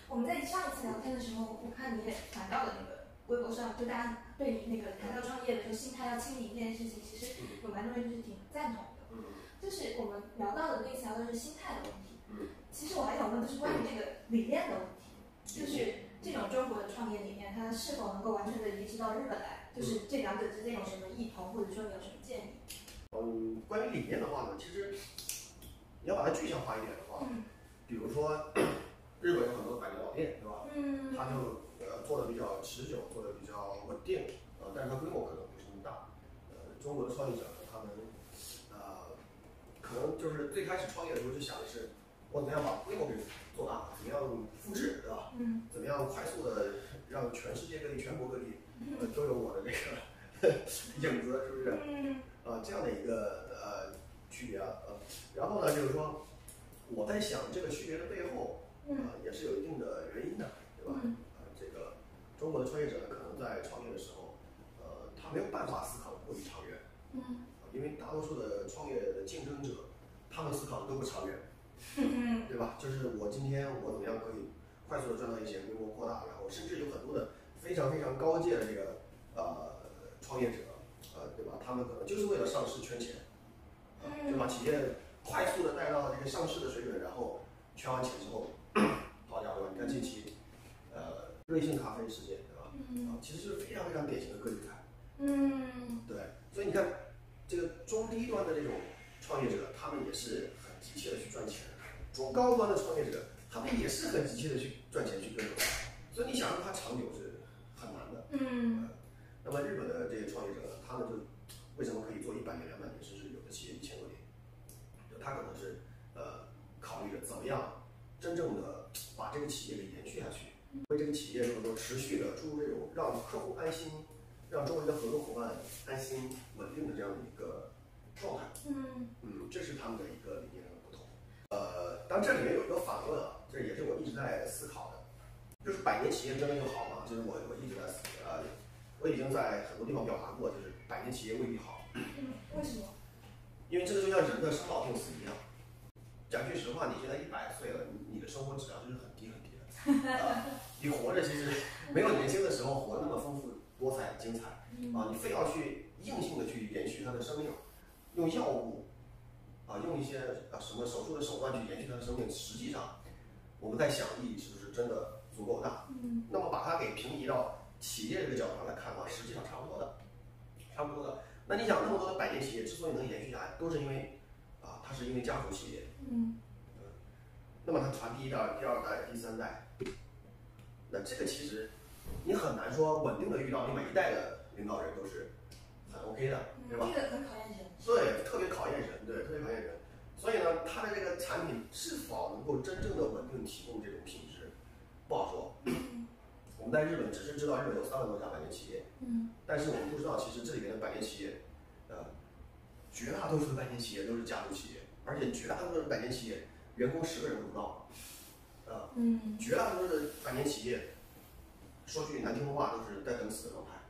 我们在上一次聊天的时候，我看你也谈到了那个微博上，就大家对你那个谈到创业的时候，心态要清零这件事情，其实有蛮多人就是挺赞同的。就是我们聊到的那次聊的是心态的问题。其实我还想问，就是关于这个理念的问题，就是这种中国的创业理念，它是否能够完全的移植到日本来？就是这两者之间有什么异同，或者说你有什么建议？ 关于理念的话呢，其实你要把它具象化一点的话，比如说日本有很多百年老店，对吧？它就做的比较持久，做的比较稳定，但是它规模可能不是那么大。中国的创业者呢，他们可能就是最开始创业的时候就想的是，我怎么样把规模给做大，怎么样复制，对吧？怎么样快速的让全世界各地、全国各地都有我的这个影子，是不是？这样的一个区别然后呢，就是说我在想这个区别的背后，也是有一定的原因的，对吧？这个中国的创业者呢，可能在创业的时候，他没有办法思考过于长远，因为大多数的创业的竞争者，他们思考的都不长远，对吧？就是我今天我怎么样可以快速的赚到一些规模扩大，然后甚至有很多的非常非常高阶的这个创业者，对吧？他们可能就是为了上市圈钱，就把企业快速的带到这个上市的水准，然后圈完钱之后，好家伙，你看近期瑞幸咖啡事件，对吧？其实是非常非常典型的个例派。对，所以你看这个中低端的这种创业者，他们也是很急切的去赚钱；中高端的创业者，他们也是很急切的去赚钱去跟着。所以你想让他长久是很难的。那么日本的这些创业者呢，他们就为什么可以做100年、200年，甚至有的企业1000多年？就他可能是考虑着怎么样真正的把这个企业给延续下去，为这个企业能够持续的注入这种让客户安心、让周围的合作伙伴安心、稳定的这样的一个状态。这是他们的一个理念上的不同。当然这里面有一个反问啊，这也是我一直在思考的，就是100年企业真的就好吗？就是我一直在我已经在很多地方表达过，就是100年企业未必好。 为什么？ 因为这个就像人的生老病死一样。讲句实话，你现在100岁了，你的生活质量就是很低很低的。你活着其实没有年轻的时候活得那么丰富多彩精彩你非要去硬性的去延续他的生命，用药物用一些什么手术的手段去延续他的生命，实际上我们在想意义是不是真的足够大？那么把它给平移到企业这个角度上来看的话，实际上差不多的。那你想，那么多的100年企业之所以能延续下来，都是因为它是因为家族企业。那么它传第1代、第2代、第3代，那这个其实你很难说稳定的遇到你每一代的领导人都是很 OK 的，对吧？ 这个很考验人。 对，特别考验人，对，特别考验人。所以呢，它的这个产品是否能够真正的稳定提供这种品质，不好说。我们在日本只是知道日本有3万多家100年企业，但是我们不知道其实这里面的100年企业，绝大多数的100年企业都是家族企业，而且绝大多数的100年企业员工10个人都不到，绝大多数的100年企业，说句难听的话，都是在等死的状态。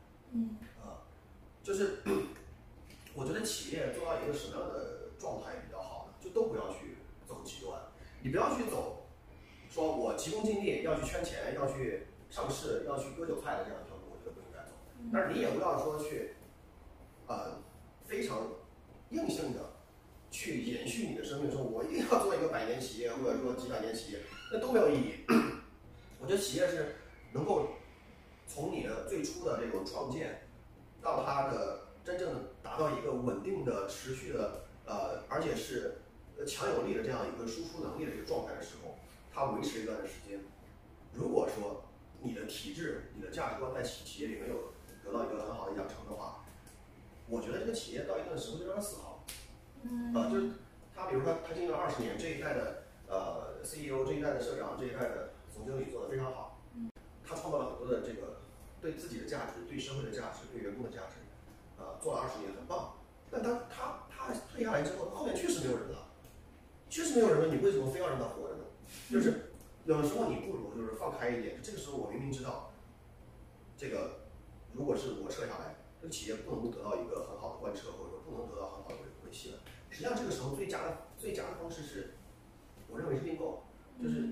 就是我觉得企业做到一个什么样的状态比较好呢？就都不要去走极端，你不要去走，说我急功近利要去圈钱，要去上市，要去割韭菜的这样一条路，我觉得不应该走。但是你也不要说去，非常硬性的去延续你的生命，说我一定要做一个100年企业，或者说几百年企业，那都没有意义。我觉得企业是能够从你的最初的这种创建，到它的真正达到一个稳定的、持续的，而且是强有力的这样一个输出能力的这个状态的时候，它维持一段时间。如果说你的体制、你的价值观在企业里没有得到一个很好的养成的话，我觉得这个企业到一定的时候就让它死好。就是他比如说他经营了20年，这一代的CEO， 这一代的社长，这一代的总经理做得非常好，他创造了很多的这个对自己的价值、对社会的价值、对员工的价值，做了20年很棒。但他退下来之后，后面确实没有人了，确实没有人了，你为什么非要让他活着呢？就是有的时候你不如就是放开一点，这个时候我明明知道，这个如果是我撤下来，这个企业不能得到一个很好的贯彻，或者说不能得到很好的维系了。实际上这个时候最佳的方式是，我认为是并购，就是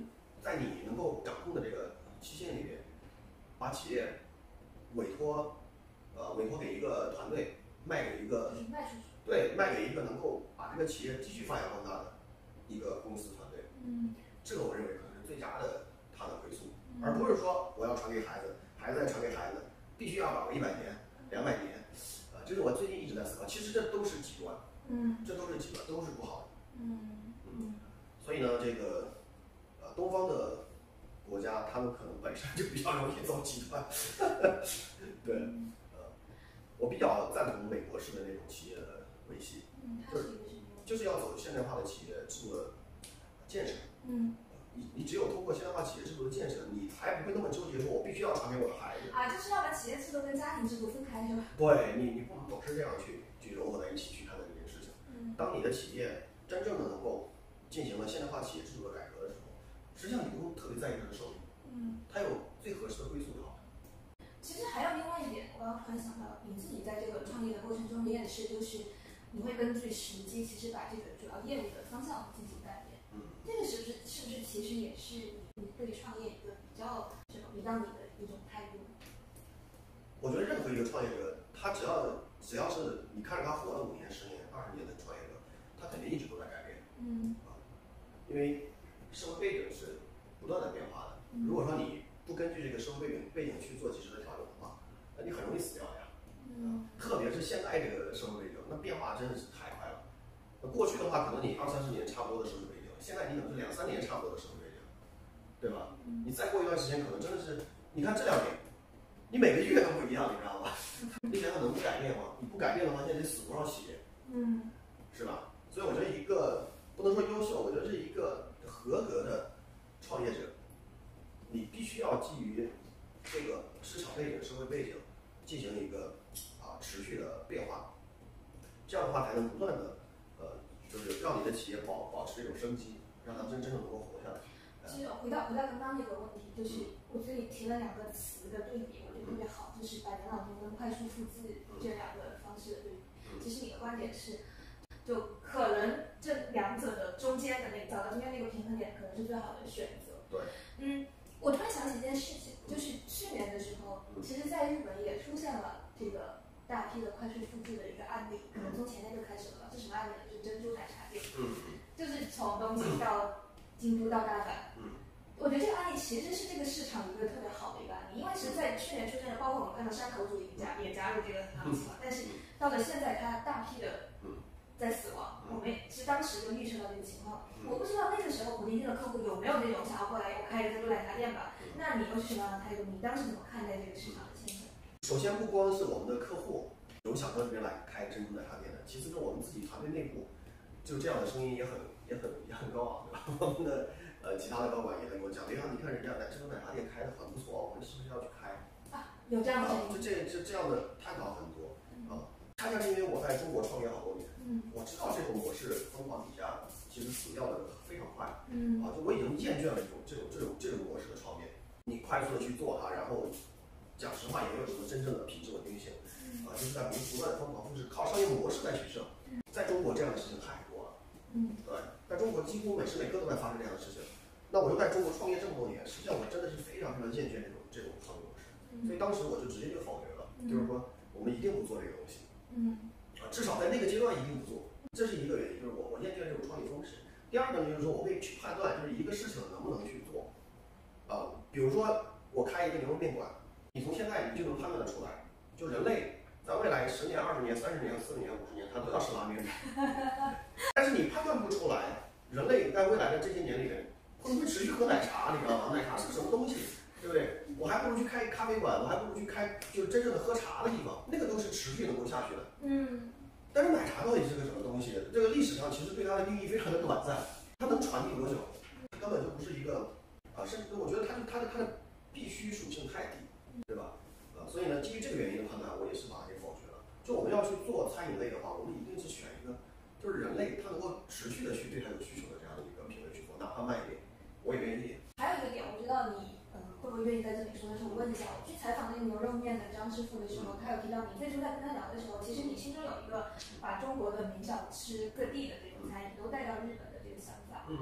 在你能够掌控的这个期限里面，把企业委托给一个团队，卖给一个卖给一个能够把这个企业继续发扬光大的一个公司团队。这个我认为可能是最佳的它的归宿，而不是说我要传给孩子，孩子再传给孩子，必须要搞个100年、200年。这是我最近一直在思考，其实这都是极端，这都是极端，都是不好的。所以呢，这个东方的国家，他们可能本身就比较容易走极端。对，我比较赞同美国式的那种企业的维系，就是要走现代化的企业制度的建设。你只有通过现代化企业制度的建设，你才不会那么纠结说我必须要传给我的孩子。 就是要把企业制度跟家庭制度分开，是吧？ 对，你不能总是这样去融合在一起去看待这件事情。当你的企业真正的能够进行了现代化企业制度的改革的时候，实际上你不用特别在意它的收益，它有最合适的归宿就好。 其实还有另外一点，我刚刚突然想到，你自己在这个创业的过程中，你也是就是你会根据时机，其实把这个主要业务的方向进行改变。这个是不是其实也是你对创业一个比较引导你的一种态度？ 我觉得任何一个创业者，他只要是你看着他活了5年、10年、20年的创业者，他肯定一直都在改变。因为社会背景是不断的变化的。如果说你不根据这个社会背景去做及时的调整的话，那你很容易死掉的呀。特别是现在这个社会背景，那变化真的是太快了。过去的话，可能你20-30年差不多的社会背景，现在你可能是2-3年差不多的社会背景，对吧？你再过一段时间，可能真的是，你看这2年，你每个月都不一样，你知道吧？你想想能不改变吗？你不改变的话，现在得死多少企业？是吧？所以我觉得一个不能说优秀，我觉得是一个合格的创业者，你必须要基于这个市场背景、社会背景进行一个持续的变化，这样的话才能不断的就是让你的企业保持这种生机，让它真正能够活下来。 其实回到刚刚那个问题，就是我这里提了2个词的对比，我觉得特别好，就是百年老店跟快速复制这2个方式的对比。其实你的观点是，就可能这2者的中间的找到中间那个平衡点，可能是最好的选择。 对。 我突然想起一件事情，就是去年的时候，其实在日本也出现了这个大批的快速复制的一个案例，可能从前年就开始了。这什么案例呢？就是珍珠奶茶店，就是从东京到京都到大阪。我觉得这个案例其实是这个市场一个特别好的一个案例，因为其实在去年出现的，包括我们看到山口组也加入这个行情了，但是到了现在，它大批的在死亡，我们其实当时就预测到这个情况。我不知道那个时候普丁丁的客户有没有那种想要过来我开一个珍珠奶茶店吧？那你又是什么样的态度？你当时怎么看待这个市场的现象？ 首先，不光是我们的客户有想到这边来开珍珠奶茶店的，其次是我们自己团队内部，就这样的声音也很高昂，对吧？我们的其他的高管也在跟我讲，你看人家珍珠奶茶店开的很不错，我们是不是要去开？ 有这样的声音？ 这样的探讨很多恰恰是因为我在中国创业好多年，我知道这种模式疯狂底下其实死掉的非常快，就我已经厌倦了这种模式的创业，你快速的去做它，然后讲实话也没有什么真正的品质稳定性，就是在不断的疯狂复制，靠商业模式在取胜，在中国这样的事情太多了，对，在中国几乎每时每刻都在发生这样的事情。那我又在中国创业这么多年，实际上我真的是非常厌倦这种创业模式，所以当时我就直接就否决了，就是说我们一定不做这个东西，至少在那个阶段一定不做，这是一个原因，就是我厌倦这种创业方式。第二个呢，就是说我可以去判断，就是一个事情能不能去做，比如说我开一个牛肉面馆，你从现在你就能判断得出来，就人类在未来10年、20年、30年、40年、50年，他都要吃拉面，但是你判断不出来，人类在未来的这些年里面会不会持续喝奶茶，你知道吗？奶茶是个什么东西，对不对？我还不如去开咖啡馆，我还不如去开就是真正的喝茶的地方，那个都是持续能够下去的。但是奶茶到底是个什么东西？这个历史上其实对它的定义非常的短暂，它能传递多久？根本就不是一个甚至我觉得它的必须属性太低，对吧？所以呢，基于这个原因的判断，我也是把它给否决了。就我们要去做餐饮类的话，我们一定是选一个就是人类他能够持续的去对他有需求的这样的一个品类去做，哪怕慢一点，我也愿意。 还有一个点，我不知道你会不会愿意在这里说，但是我问一下，我去采访那个牛肉面的张师傅的时候，他有提到你最初在跟他聊的时候，其实你心中有一个把中国的名小吃各地的这种餐饮都带到日本的这个想法。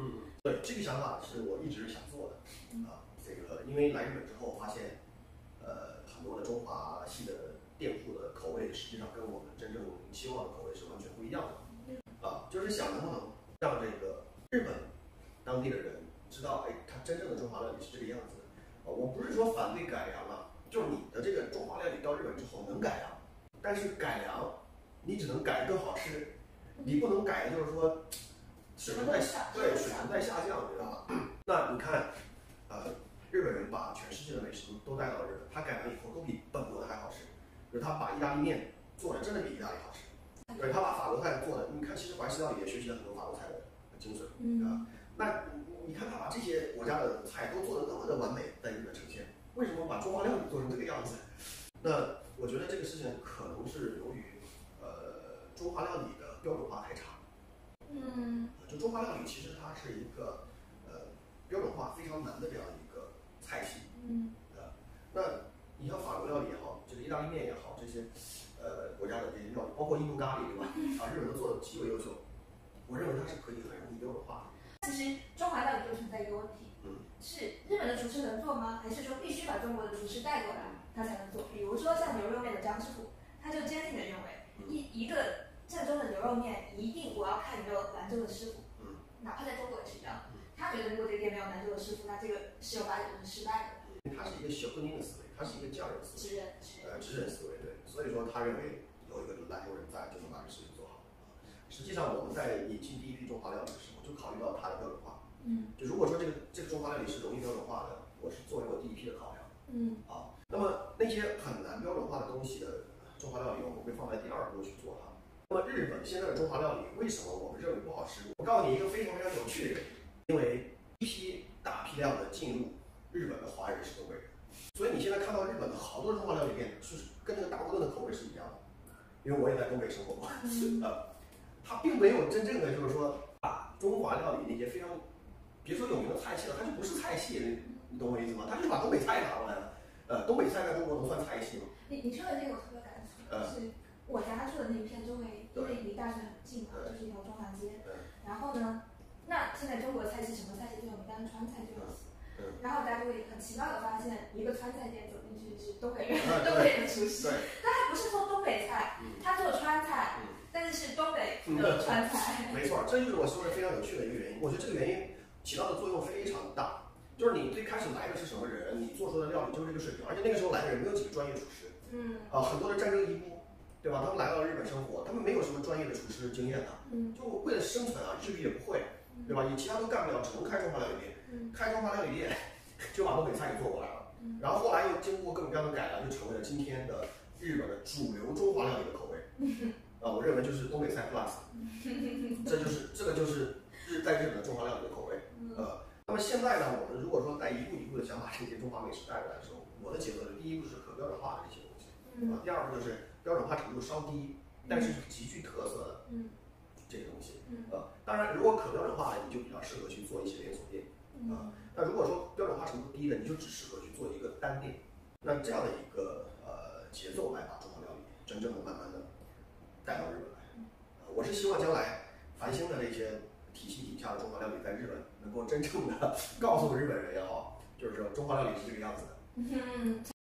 对，这个想法是我一直想做的这个因为来日本之后发现，很多的中华系的店铺的口味实际上跟我们真正期望的口味是完全不一样的就是想能不能让这个日本当地的人知道，它真正的中华料理是这个样子的我不是说反对改良就是你的这个中华料理到日本之后能改良，但是改良你只能改得更好吃，你不能改的就是说水平在下降，知道吧？那你看，日本人把全世界的美食都带到了日本，他改良以后都比本国的还好吃。就是他把意大利面做的真的比意大利好吃，对，他把法国菜做的，你看，其实怀石料理也学习了很多法国菜的精髓那你看他把这些国家的菜都做得那么的完美，在日本呈现，为什么把中华料理做成这个样子？那我觉得这个事情可能是由于，中华料理的标准化太差。就中华料理其实它是一个标准化非常难的这样一个菜系。那你像法国料理也好，这个意大利面也好，这些国家的这些料理，包括印度咖喱，对吧？日本都做的极为优秀。我认为它是可以很容易标准化的。其实中华料理就存在一个问题，是日本的厨师能做吗？还是说必须把中国的厨师带过来，他才能做？比如说像牛肉面的张师傅，他就坚定的认为，一个正宗的牛肉面一定我要看有没有兰州的师傅，哪怕在中国也是一样。他觉得如果这个店没有兰州的师傅，那这个十有八九是失败的。 他是一个小婚姻的思维，他是一个匠人思维，职人思维，对，所以说他认为有一个兰州人在就能把这事情做好。实际上我们在引进第一批中华料理的时候，就考虑到它的标准化。就如果说这个中华料理是容易标准化的，我是作为我第一批的考量。那么那些很难标准化的东西的中华料理，我们会放在第二步去做它。那么日本现在的中华料理为什么我们认为不好吃？我告诉你一个非常非常有趣的原因，因为一批大批量的进入日本的华人是东北人，所以你现在看到日本的好多中华料理店是跟这个大锅炖的口味是一样的，因为我也在东北生活过。它并没有真正的就是说把中华料理那些非常别说有名的菜系了，它就不是菜系，你懂我意思吗？它就是把东北菜拿过来了。东北菜在中国能算菜系吗？ 你说的这个我特别感触，是我家住的那一片周围，因为离大学很近嘛，就是一条中环街。然后呢，那现在中国菜系什么菜系最有名？当然川菜最有名。然后大家就会很奇妙的发现，一个川菜店走进去是东北人，东北人厨师，但他不是做东北菜，他做川菜，但是是东北的川菜。 没错，这就是我说的非常有趣的一个原因。我觉得这个原因起到的作用非常大。就是你最开始来的是什么人，你做出的料理就是这个水平，而且那个时候来的人没有几个专业厨师，很多的战争遗孤，对吧？他们来到日本生活，他们没有什么专业的厨师经验就为了生存日语也不会，对吧？你其他都干不了，只能开中华料理店，开中华料理店就把东北菜给做过来了，然后后来又经过各种各样的改良，就成为了今天的日本的主流中华料理的口味。我认为就是东北菜 plus， 这个就是在日本的中华料理的口味。那么现在呢，我们如果说在一步一步的想把这些中华美食带过来的时候，我的节奏是第一步是可标准化的这些东西，第二步就是标准化程度稍低，但是极具特色的这些东西。当然，如果可标准化的，你就比较适合去做一些连锁店。那如果说标准化程度低的，你就只适合去做一个单店。那这样的一个节奏来把中华料理真正的慢慢的带到日本来。我是希望将来繁星的这些体系底下的中华料理在日本能够真正的告诉日本人也好，就是说中华料理是这个样子的。